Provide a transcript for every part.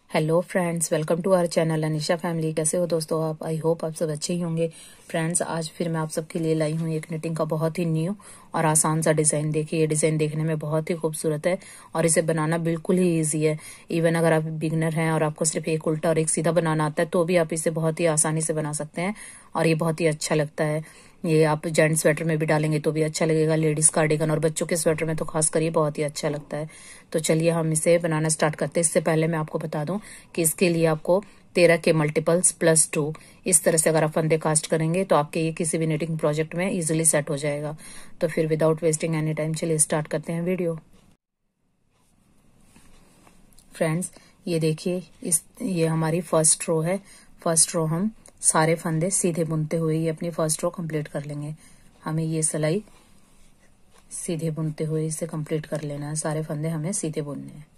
Hello friends, welcome to our channel Anisha family. कैसे हो दोस्तों आप? आई होप आप सब अच्छे ही होंगे। फ्रेंड्स, आज फिर मैं आप सबके लिए लाई हूँ एक निटिंग का बहुत ही न्यू और आसान सा डिज़ाइन। देखिए, ये डिज़ाइन देखने में बहुत ही खूबसूरत है और इसे बनाना बिल्कुल ही ईजी है। इवन अगर आप बिगनर हैं और आपको सिर्फ एक उल्टा और एक सीधा बनाना आता है तो भी आप इसे बहुत ही आसानी से बना सकते हैं और ये बहुत ही अच्छा लगता है। ये आप जेंट्स स्वेटर में भी डालेंगे तो भी अच्छा लगेगा, लेडीज कार्डिगन और बच्चों के स्वेटर में तो खास कर ये बहुत ही अच्छा लगता है। तो चलिए हम इसे बनाना स्टार्ट करते हैं। इससे पहले मैं आपको बता दूं कि इसके लिए आपको 13 के मल्टीपल्स प्लस 2 इस तरह से अगर आप फंदे कास्ट करेंगे तो आपके ये किसी भी निटिंग प्रोजेक्ट में इजीली सेट हो जाएगा। तो फिर विदाउट वेस्टिंग एनी टाइम चलिए स्टार्ट करते हैं वीडियो। फ्रेंड्स, ये देखिए, ये हमारी फर्स्ट रो है। फर्स्ट रो हम सारे फंदे सीधे बुनते हुए ये अपनी फर्स्ट रो कंप्लीट कर लेंगे। हमें ये सिलाई सीधे बुनते हुए इसे कंप्लीट कर लेना है। सारे फंदे हमें सीधे बुनने हैं।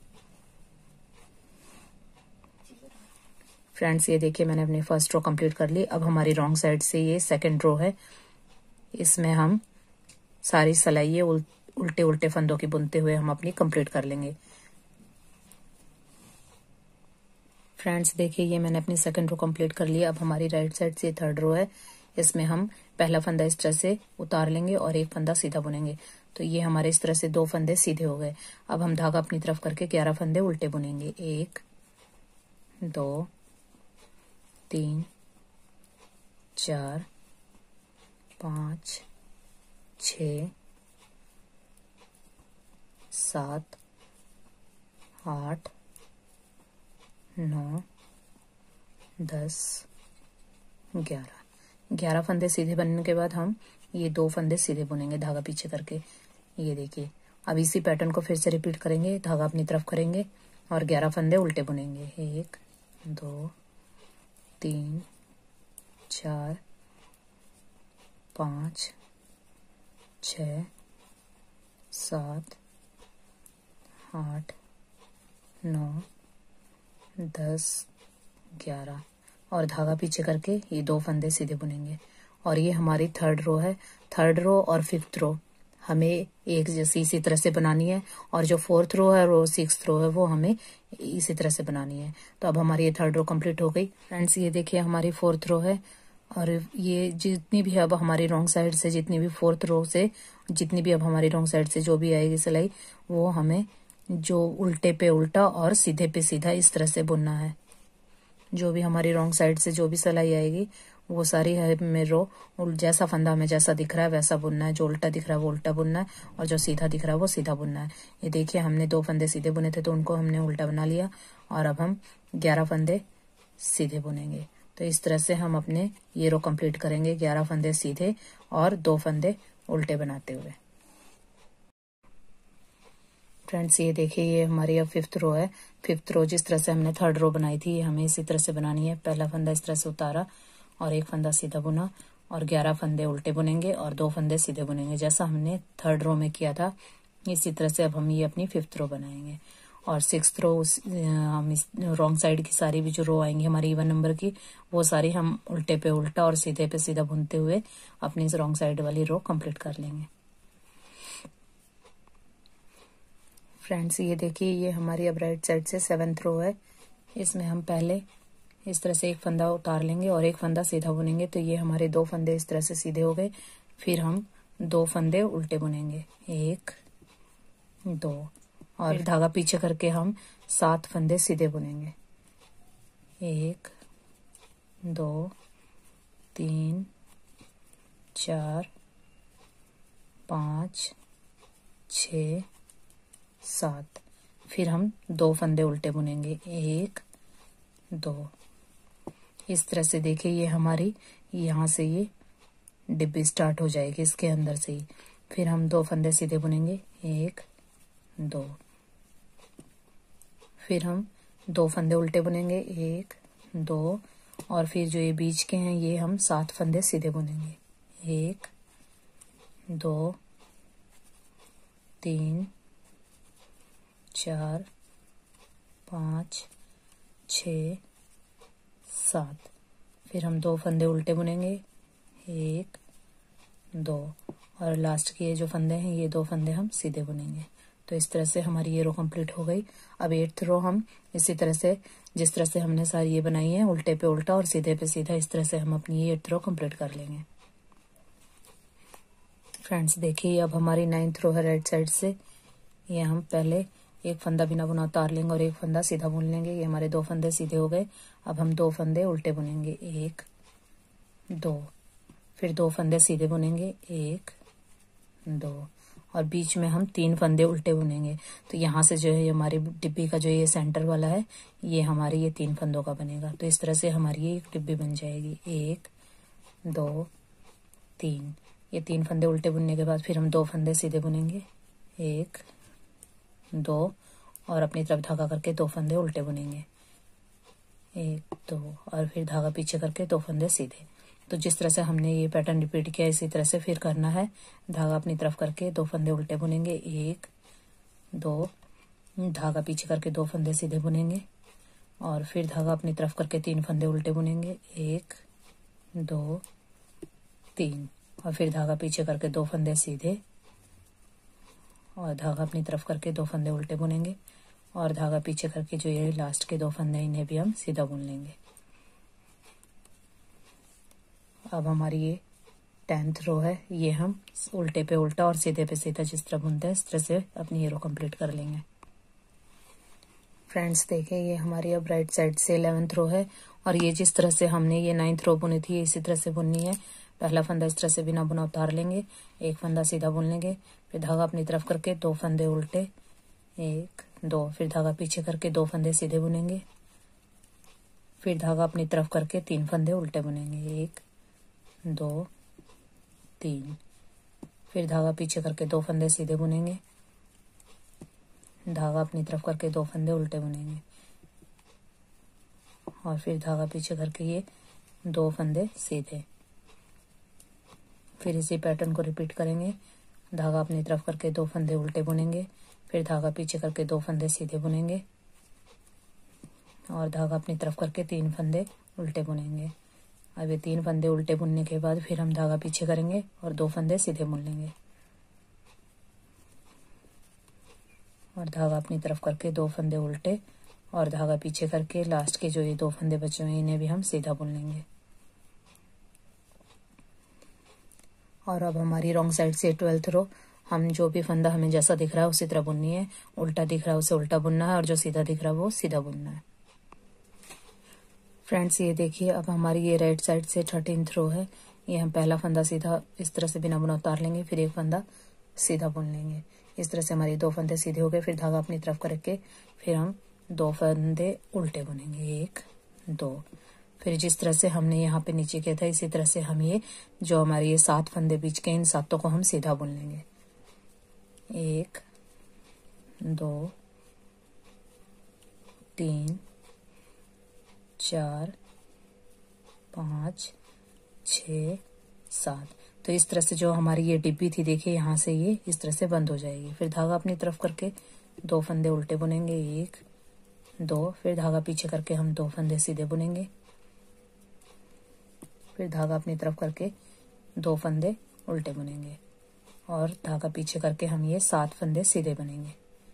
फ्रेंड्स, ये देखिए, मैंने अपनी फर्स्ट रो कंप्लीट कर ली। अब हमारी रॉन्ग साइड से ये सेकंड रो है, इसमें हम सारी सिलाई ये उल्टे उल्टे फंदों की बुनते हुए हम अपनी कंप्लीट कर लेंगे। फ्रेंड्स, देखिए, ये मैंने अपनी सेकंड रो कंप्लीट कर ली। अब हमारी राइट साइड से थर्ड रो है, इसमें हम पहला फंदा इस तरह से उतार लेंगे और एक फंदा सीधा बुनेंगे। तो ये हमारे इस तरह से 2 फंदे सीधे हो गए। अब हम धागा अपनी तरफ करके 11 फंदे उल्टे बुनेंगे। 1 2 3 4 5 6 7 8 9 10 11 फंदे सीधे बनने के बाद हम ये 2 फंदे सीधे बुनेंगे धागा पीछे करके। ये देखिए, अब इसी पैटर्न को फिर से रिपीट करेंगे। धागा अपनी तरफ करेंगे और 11 फंदे उल्टे बुनेंगे। 1 2 3 4 5 6 7 8 9 10 11 और धागा पीछे करके ये 2 फंदे सीधे बुनेंगे। और ये हमारी थर्ड रो है। थर्ड रो और फिफ्थ रो हमें एक जैसी इसी तरह से बनानी है और जो फोर्थ रो है और सिक्स्थ रो है वो हमें इसी तरह से बनानी है। तो अब हमारी ये थर्ड रो कंप्लीट हो गई। फ्रेंड्स, ये देखिए, हमारी फोर्थ रो है और ये जितनी भी अब हमारी रॉन्ग साइड से जितनी भी फोर्थ रो से जितनी भी अब हमारी रॉन्ग साइड से जो भी आएगी सिलाई वो हमें जो उल्टे पे उल्टा और सीधे पे सीधा इस तरह से बुनना है। जो भी हमारी रॉन्ग साइड से जो भी सिलाई आएगी वो सारी हमें रो जैसा फंदा हमें जैसा दिख रहा है वैसा बुनना है। जो उल्टा दिख रहा है वो उल्टा बुनना है और जो सीधा दिख रहा है वो सीधा बुनना है। ये देखिए, हमने 2 फंदे सीधे बुने थे तो उनको हमने उल्टा बना लिया और अब हम 11 फंदे सीधे बुनेंगे। तो इस तरह से हम अपने ये रो कंप्लीट करेंगे, 11 फंदे सीधे और 2 फंदे उल्टे बनाते हुए। फ्रेंड्स, ये देखिए, ये हमारी अब फिफ्थ रो है। फिफ्थ रो जिस तरह से हमने थर्ड रो बनाई थी हमें इसी तरह से बनानी है। पहला फंदा इस तरह से उतारा और एक फंदा सीधा बुना और 11 फंदे उल्टे बुनेंगे और 2 फंदे सीधे बुनेंगे जैसा हमने थर्ड रो में किया था। इसी तरह से अब हम ये अपनी फिफ्थ रो बनाएंगे और सिक्स्थ रो हम इस रॉन्ग साइड की सारी भी जो रो आएंगी हमारी इवन नंबर की वो सारी हम उल्टे पे उल्टा और सीधे पे सीधा बुनते हुए अपनी इस रॉन्ग साइड वाली रो कंप्लीट कर लेंगे। फ्रेंड्स, ये देखिए, ये हमारी अब राइट साइड से 7th रो है। इसमें हम पहले इस तरह से एक फंदा उतार लेंगे और एक फंदा सीधा बुनेंगे। तो ये हमारे 2 फंदे इस तरह से सीधे हो गए। फिर हम 2 फंदे उल्टे बुनेंगे। 1 2 और धागा पीछे करके हम 7 फंदे सीधे बुनेंगे। 1 2 3 4 5 6 7। फिर हम 2 फंदे उल्टे बुनेंगे। 1 2। इस तरह से देखिए, ये हमारी यहाँ से ये डिब्बी स्टार्ट हो जाएगी इसके अंदर से ही। फिर हम 2 फंदे सीधे बुनेंगे। 1 2। फिर हम 2 फंदे उल्टे बुनेंगे। 1 2 और फिर जो ये बीच के हैं ये हम 7 फंदे सीधे बुनेंगे। 1 2 3 4 5 6 7। फिर हम 2 फंदे उल्टे बुनेंगे। 1 2 और लास्ट के ये जो फंदे हैं ये 2 फंदे हम सीधे बुनेंगे। तो इस तरह से हमारी ये रो कंप्लीट हो गई। अब 8th रो हम इसी तरह से, जिस तरह से हमने सारी ये बनाई है, उल्टे पे उल्टा और सीधे पे सीधा, इस तरह से हम अपनी ये 8th रो कंप्लीट कर लेंगे। फ्रेंड्स देखिए, अब हमारी 9th रो है राइट साइड से। ये हम पहले एक फंदा बिना बुना उतार लेंगे और एक फंदा सीधा बुन लेंगे। ये हमारे 2 फंदे सीधे हो गए। अब हम 2 फंदे उल्टे बुनेंगे, 1 2, फिर 2 फंदे सीधे बुनेंगे, 1 2, और बीच में हम 3 फंदे उल्टे बुनेंगे। तो यहाँ से जो है हमारी डिब्बी का जो ये सेंटर वाला है, ये हमारे ये 3 फंदों का बनेगा। तो इस तरह से हमारी ये एक डिब्बी बन जाएगी। 1 2 3, ये 3 फंदे उल्टे बुनने के बाद फिर हम 2 फंदे सीधे बुनेंगे, 1 2, और अपनी तरफ धागा करके 2 फंदे उल्टे बुनेंगे, 1 2, और फिर धागा पीछे करके 2 फंदे सीधे। तो जिस तरह से हमने ये पैटर्न रिपीट किया, इसी तरह से फिर करना है। धागा अपनी तरफ करके 2 फंदे उल्टे बुनेंगे, 1 2, धागा पीछे करके 2 फंदे सीधे बुनेंगे, और फिर धागा अपनी तरफ करके 3 फंदे उल्टे बुनेंगे, 1 2 3, और फिर धागा पीछे करके 2 फंदे सीधे, और धागा अपनी तरफ करके 2 फंदे उल्टे बुनेंगे, और धागा पीछे करके जो ये लास्ट के 2 फंदे, इन्हें भी हम सीधा बुन लेंगे। अब हमारी ये 10th रो है, ये हम उल्टे पे उल्टा और सीधे पे सीधा जिस तरह बुनते हैं, इस तरह से अपनी ये रो कंप्लीट कर लेंगे। फ्रेंड्स देखिए, ये हमारी अब राइट साइड से 11th रो है, और ये जिस तरह से हमने ये 9th रो बुनी थी, इसी तरह से बुननी है। पहला फंदा इस तरह से बिना बुना उतार लेंगे, एक फंदा सीधा बुन लेंगे, फिर धागा अपनी तरफ करके 2 फंदे उल्टे, 1 2, फिर धागा पीछे करके 2 फंदे सीधे बुनेंगे, फिर धागा अपनी तरफ करके 3 फंदे उल्टे बुनेंगे, 1 2 3, फिर धागा पीछे करके 2 फंदे सीधे बुनेंगे, धागा अपनी तरफ करके 2 फंदे उल्टे बुनेंगे, और फिर धागा पीछे करके ये 2 फंदे सीधे। फिर इसी पैटर्न को रिपीट करेंगे। धागा अपनी तरफ करके 2 फंदे उल्टे बुनेंगे, फिर धागा पीछे करके 2 फंदे सीधे बुनेंगे, और धागा अपनी तरफ करके 3 फंदे उल्टे बुनेंगे। अब ये 3 फंदे उल्टे बुनने के बाद फिर हम धागा पीछे करेंगे और 2 फंदे सीधे बुन लेंगे, और धागा अपनी तरफ करके 2 फंदे उल्टे, और धागा पीछे करके लास्ट के जो ये 2 फंदे बचे हुए हैं, इन्हें भी हम सीधा बुन लेंगे। और अब हमारी रॉन्ग साइड से 12th रो, हम जो भी फंदा हमें जैसा दिख रहा है उसी तरह बुननी है। उल्टा दिख रहा है उसे उल्टा बुनना है, और जो सीधा दिख रहा है वो सीधा बुनना है। फ्रेंड्स ये देखिए, अब हमारी ये राइट साइड से 13th रो है। ये हम पहला फंदा सीधा इस तरह से बिना बुना उतार लेंगे, फिर एक फंदा सीधा बुन लेंगे। इस तरह से हमारे 2 फंदे सीधे हो गए। फिर धागा अपनी तरफ करके फिर हम 2 फंदे उल्टे बुनेंगे, 1 2, फिर जिस तरह से हमने यहाँ पे नीचे किया था, इसी तरह से हम ये जो हमारे ये 7 फंदे बीच के, इन 7 को हम सीधा बुन लेंगे, 1 2 3 4 5 6 7। तो इस तरह से जो हमारी ये डिब्बी थी, देखिए यहाँ से ये इस तरह से बंद हो जाएगी। फिर धागा अपनी तरफ करके 2 फंदे उल्टे बुनेंगे, 1 2, फिर धागा पीछे करके हम 2 फंदे सीधे बुनेंगे, फिर धागा अपनी तरफ करके 2 फंदे उल्टे बुनेंगे, और धागा पीछे करके हम ये 7 फंदे सीधे बुनेंगे,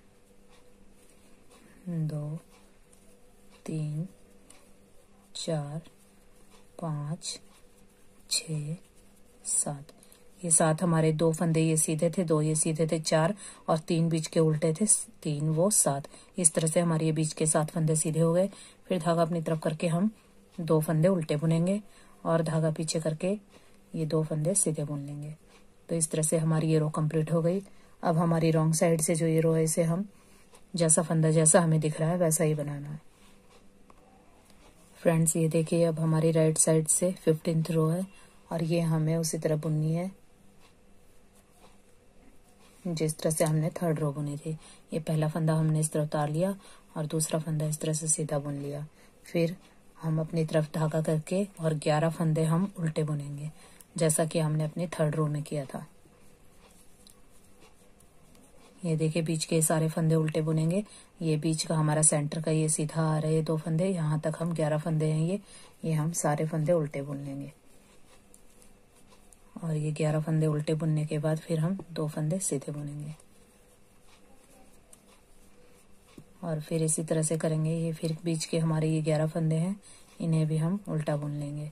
2 3 4 5 6 7। ये 7 हमारे 2 फंदे ये सीधे थे, 2 ये सीधे थे, 4, और 3 बीच के उल्टे थे, 3 वो 7। इस तरह से हमारे ये बीच के 7 फंदे सीधे हो गए। फिर धागा अपनी तरफ करके हम 2 फंदे उल्टे बुनेंगे, और धागा पीछे करके ये 2 फंदे सीधे बुन लेंगे। तो इस तरह से हमारी ये रो कंप्लीट हो गई। अब हमारी रॉन्ग साइड से जो ये रो है, इसे हम जैसा फंदा जैसा हमें दिख रहा है वैसा ही बनाना है। फ्रेंड्स ये देखिए, अब हमारी राइट साइड से 15th रो है, और ये हमें उसी तरह बुननी है जिस तरह से हमने 3rd रो बुनी थी। ये पहला फंदा हमने इस तरह उतार लिया, और दूसरा फंदा इस तरह से सीधा बुन लिया। फिर हम अपनी तरफ धागा करके और 11 फंदे हम उल्टे बुनेंगे, जैसा कि हमने अपनी 3rd रो में किया था। ये देखिए, बीच के सारे फंदे उल्टे बुनेंगे। ये बीच का हमारा सेंटर का ये सीधा आ रहे हैं 2 फंदे, यहाँ तक हम 11 फंदे हैं ये हम सारे फंदे उल्टे बुन लेंगे, और ये 11 फंदे उल्टे बुनने के बाद फिर हम 2 फंदे सीधे बुनेंगे। और फिर इसी तरह से करेंगे। ये फिर बीच के हमारे ये 11 फंदे हैं, इन्हें भी हम उल्टा बुन लेंगे।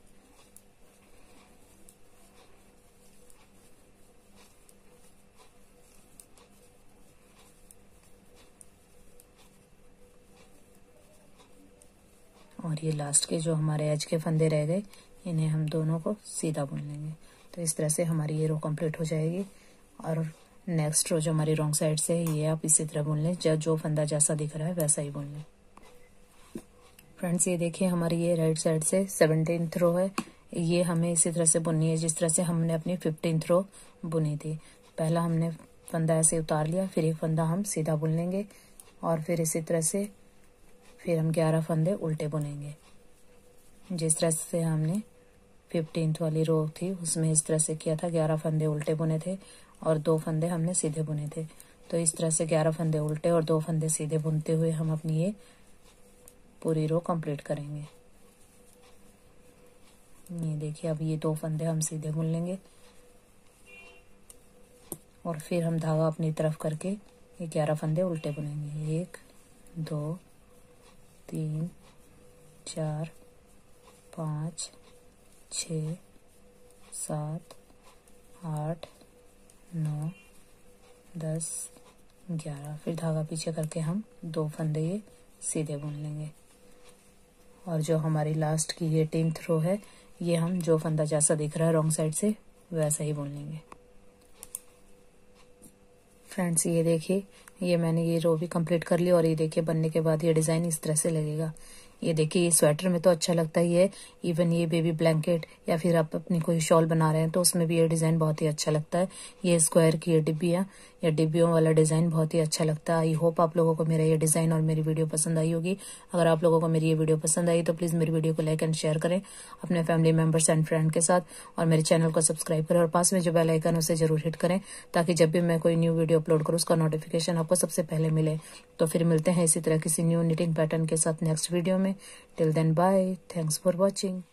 और ये लास्ट के जो हमारे एज के फंदे रह गए, इन्हें हम दोनों को सीधा बुन लेंगे। तो इस तरह से हमारी ये रो कंप्लीट हो जाएगी। और नेक्स्ट रो जो हमारी रॉन्ग साइड से है, ये आप इसी तरह बुन लें, जो फंदा जैसा दिख रहा है वैसा ही बुन लें। फ्रेंड्स, ये देखिए हमारी ये राइट साइड से 17th रो है। ये हमें इसी तरह से बुननी है जिस तरह से हमने अपनी 15th रो बुनी थी। पहला हमने फंदा ऐसे उतार लिया, फिर एक फंदा हम सीधा बुन लेंगे और फिर इसी तरह से फिर हम 11 फंदे उल्टे बुनेंगे। जिस तरह से हमने 15th वाली रो थी उसमें इस तरह से किया था, 11 फंदे उल्टे बुने थे और 2 फंदे हमने सीधे बुने थे। तो इस तरह से 11 फंदे उल्टे और 2 फंदे सीधे बुनते हुए हम अपनी ये पूरी रो कंप्लीट करेंगे। ये देखिए, अब ये 2 फंदे हम सीधे बुन लेंगे और फिर हम धागा अपनी तरफ करके ये 11 फंदे उल्टे बुनेंगे। 1 2 3 4 5 6 7 8 9 10 11। फिर धागा पीछे करके हम 2 फंदे ये सीधे बुन लेंगे। और जो हमारी लास्ट की 18th रो है, ये हम जो फंदा जैसा दिख रहा है रॉन्ग साइड से वैसा ही बुन लेंगे। फ्रेंड्स, ये देखिए, ये मैंने ये रो भी कंप्लीट कर ली और ये देखिए बनने के बाद ये डिजाइन इस तरह से लगेगा। ये देखिए, ये स्वेटर में तो अच्छा लगता ही है, इवन ये बेबी ब्लैंकेट या फिर आप अपनी कोई शॉल बना रहे हैं तो उसमें भी ये डिजाइन बहुत ही अच्छा लगता है। ये स्क्वायर की ये डिब्बियाँ या डिब्बियों वाला डिजाइन बहुत ही अच्छा लगता है। आई होप आप लोगों को मेरा ये डिजाइन और मेरी वीडियो पसंद आई होगी। अगर आप लोगों को मेरी ये वीडियो पसंद आई तो प्लीज मेरी वीडियो को लाइक एंड शेयर करें अपने फैमिली मेंबर्स एंड फ्रेंड के साथ और मेरे चैनल को सब्सक्राइब करें और पास में जो बेल आइकन उसे जरूर हिट करें ताकि जब भी मैं कोई न्यू वीडियो अपलोड करूँ उसका नोटिफिकेशन आपको सबसे पहले मिले। तो फिर मिलते हैं इसी तरह किसी न्यू निटिंग पैटर्न के साथ नेक्स्ट वीडियो में। Till then bye, thanks for watching.